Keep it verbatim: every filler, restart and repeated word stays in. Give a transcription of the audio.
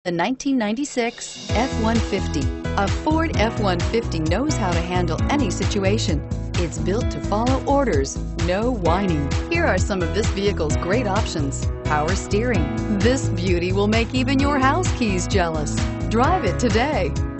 The nineteen ninety-six F one fifty. A Ford F one fifty knows how to handle any situation. It's built to follow orders, no whining. Here are some of this vehicle's great options: power steering. This beauty will make even your house keys jealous. Drive it today.